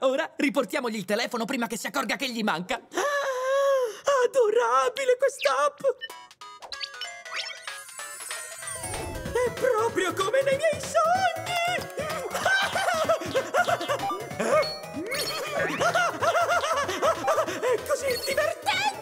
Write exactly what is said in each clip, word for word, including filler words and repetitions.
Ora riportiamogli il telefono prima che si accorga che gli manca. Ah, adorabile quest'app! È proprio come nei miei sogni! È così divertente!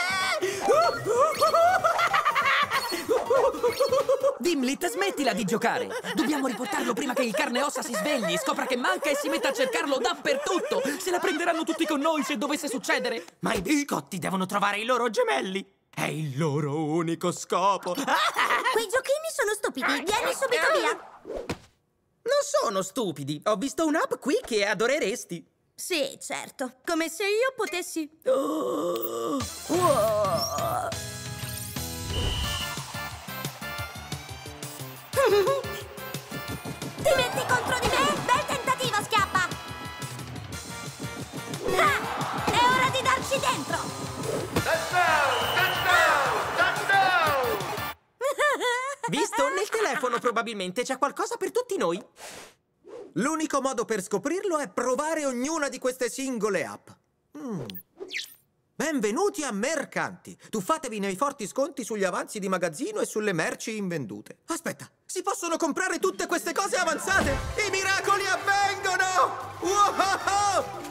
Dimlit, smettila di giocare! Dobbiamo riportarlo prima che il carne e ossa si svegli, scopra che manca e si metta a cercarlo dappertutto! Se la prenderanno tutti con noi se dovesse succedere! Ma i biscotti devono trovare i loro gemelli! È il loro unico scopo! Quei giochini sono stupidi, vieni subito via! Non sono stupidi! Ho visto un'app qui che adoreresti! Sì, certo, come se io potessi... Oh. Wow. Ti metti contro di me? Bel tentativo, Schiappa! Ah, è ora di darci dentro! Touchdown! Touchdown! Touchdown! Visto? Nel telefono probabilmente c'è qualcosa per tutti noi. L'unico modo per scoprirlo è provare ognuna di queste singole app. Mm. Benvenuti a Mercanti. Tuffatevi nei forti sconti sugli avanzi di magazzino e sulle merci invendute. Aspetta, si possono comprare tutte queste cose avanzate? I miracoli avvengono! Wow!